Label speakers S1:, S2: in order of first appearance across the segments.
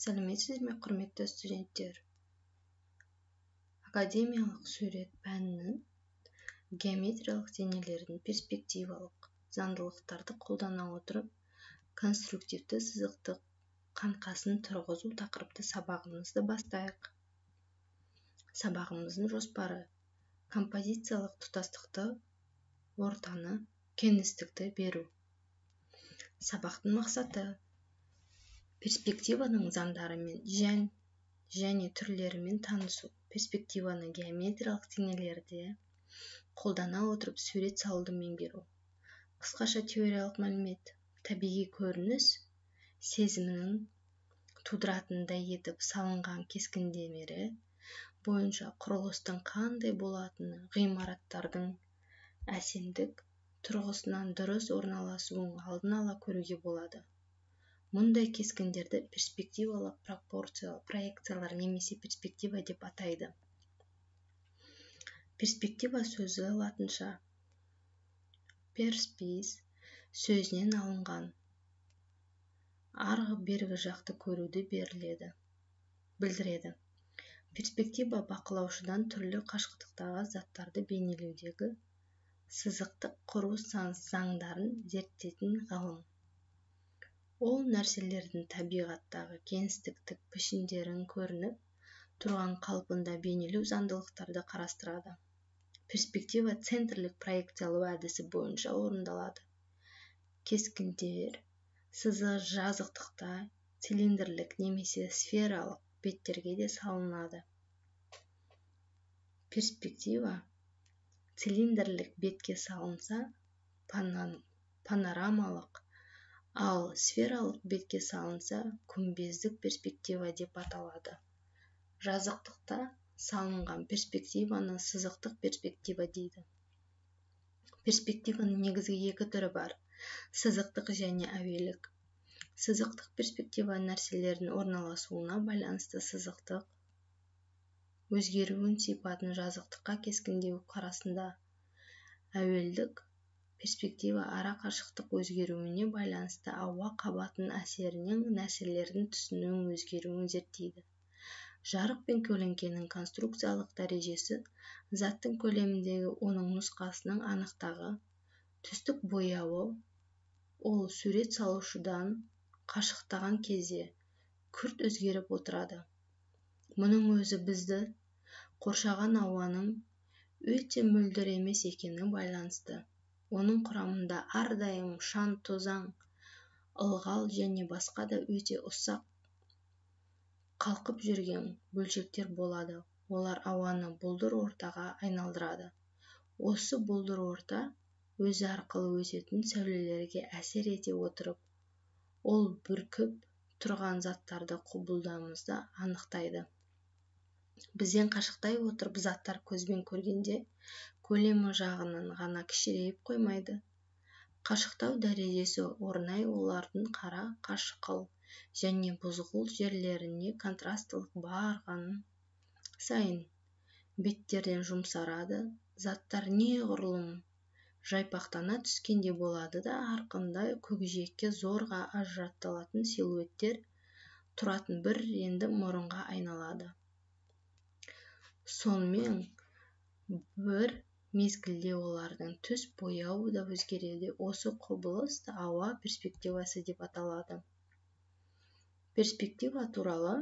S1: Сәлеметсіз ме, құрметті студенттер? Академиялық сурет пәнінің геометриялық денелердің перспективалық заңдылықтарды қолдана отырып конструктивті сызықтық қаңқасын тұрғызу тақырыпты сабағымызды бастайық. Сабағымыздың жоспары: композициялық тұтастықты, ортаны, кеңістікті беру. Сабақтың мақсаты: перспективаның заңдарымен және түрлерімен танысу, перспективаны геометриялық денелерде қолдана отырып сурет салуды меңгеру. Қысқаша теориялық мәлімет: табиғи көрініс сезімінің тудыратындай етіп салынған кескіндемері бойынша құрылыстың қандай болатыны ғимараттардың әсемдік тұрғысынан дұрыс орналасуын алдын ала көруге болады. Мұндай кескіндерді перспективалық проекциялар немесе перспектива деп атайды. Перспектива сөзі латынша перспис сөзінен алынған, арғы бергі жақты көруді білдіреді. Перспектива бақылаушыдан түрлі қашықтықтағы заттарды бейнелеудегі сызықтық құру заңдарын зерттейтін ғылым. Ол нәрселердің табиғаттағы кеңістіктік пішіндерін көрініп тұрған қалпында бейнелеу заңдылықтарды қарастырады. Перспектива центрлік проекциялау әдісі бойынша орындалады. Кескіндер сызы жазықтықта цилиндрлік немесе сфералық беттерге де салынады. Перспектива цилиндрлік бетке салынса панорамалық, ал сфералық бетке салынса күмбездік перспектива деп аталады. Жазықтықта салынған перспективаны сызықтық перспектива дейді. Перспективаның негізгі екі түрі бар: сызықтық және әуелік. Сызықтық перспектива нәрселердің орналасуына байланысты сызықтық өзгеруін сипатын жазықтыққа кескіндеу қарасында. Әуелдік перспектива ара қашықтық өзгеруіне байланысты ауа қабатының әсерінен нәрселердің түсінің өзгеруін зерттейді. Жарық пен көлеңкенің конструкциялық дәрежесі заттың көлеміндегі оның нұсқасының анықтығы. Түстік бояуы ол сурет салушыдан қашықтаған кезде күрт өзгеріп отырады. Мұның өзі бізді қоршаған ауаның өте мөлдір емес екені байланысты. Оның құрамында әрдайым шаң, тозаң, ылғал және басқа да өте ұсақ қалқып жүрген бөлшектер болады. Олар ауаны бұлдыр ортаға айналдырады. Осы бұлдыр орта өзі арқылы өтетін сәулелерге әсер ете отырып, ол бүркіп тұрған заттарды құбылуымызды анықтайды. Бізден қашықтай отырып заттар көзбен көргенде көлемі жағынан ғана кішірейіп қоймайды. Қашықтау дәрежесі орнай олардың қара, қашқыл және бұзғыл жерлеріне контрастылық барған сайын беттерден жұмсарады. Заттар неғұрлым жайпақтана түскенде болады да арқында көкжиекке зорға ажыратылатын силуеттер тұратын бір ренді мұрынға айналады. Сонымен бір мезгілде олардың түс бояуы да өзгереді. Осы құбылыс ауа перспективасы деп аталады. Перспектива туралы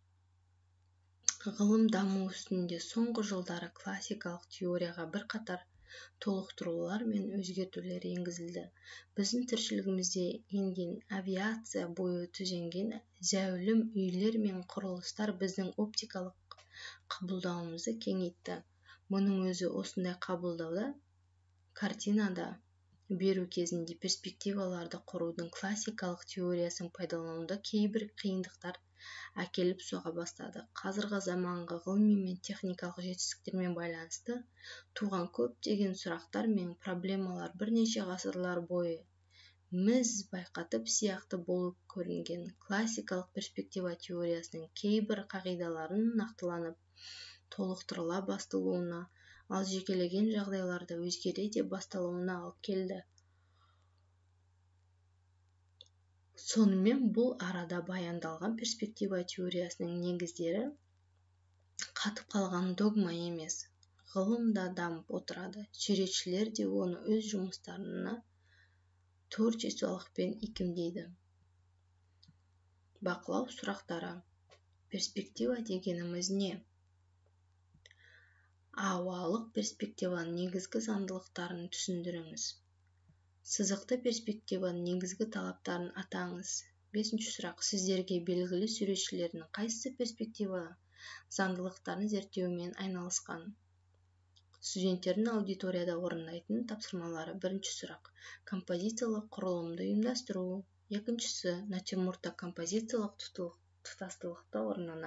S1: ғылым даму үстінде соңғы жылдары классикалық теорияға бірқатар толықтырулар мен өзгертулер енгізілді. Біздің тіршілігімізде енген авиация бойы түзенген зәулім үйлер мен құрылыстар біздің оптикалық қабылдауымызды кеңейтті. Мұның өзі осындай қабылдауда картинада беру кезінде перспективаларды құрудың классикалық теориясын пайдалануда кейбір қиындықтар әкеліп соға бастады. Қазіргі заманғы ғылыми мен техникалық жетістіктермен байланысты туған көптеген сұрақтар мен проблемалар бірнеше ғасырлар бойы міз байқатып сияқты болып көрінген. Классикалық перспектива теориясының кейбір қағидаларын нақтыланып, толықтырыла басталуына, ал жекелеген жағдайларда өзгере де басталуына алып келді. Сонымен бұл арада баяндалған перспектива теориясының негіздері қатып қалған догма емес, ғылымда дамып отырады. Суретшілер де оны өз жұмыстарына творчестволықпен икемдейді. Бақылау сұрақтары. Перспектива дегеніміз не? Ауалық перспективаның негізгі заңдылықтарын түсіндіріңіз. Сызықты перспективаның негізгі талаптарын атаңыз. 5-ші сұрақ. Сіздерге белгілі суретшілердің қайсысы перспектива заңдылықтарын зерттеумен айналысқан? Студенттердің аудиторияда орындайтын тапсырмалары. 1-ші сұрақ. Композициялық құрылымды ұйымдастыру. 2-шісі. Натюрмортта композициялық тұтастылықты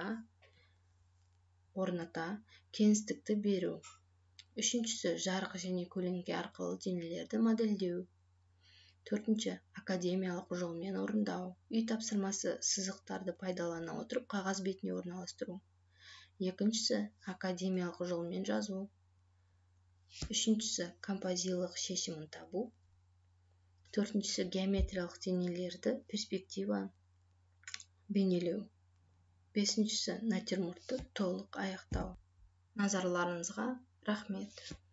S1: орната кеңістікті беру. 3-шісі. Жарық және көлеңке арқылы денелерді модельдеу. 4-ші. Академиялық жолмен орындау. Үй тапсырмасы сызықтарды пайдалана отырып қағаз бетіне орналастыру. 2-шісі. Академиялық жолмен жазу. 3-шісі. Композициялық шешімін табу. 4-шісі. Геометриялық денелерді перспектива бейнелеу. 5-шісі. Натюрмортты толық аяқтау. Назарларыңызға рахмет.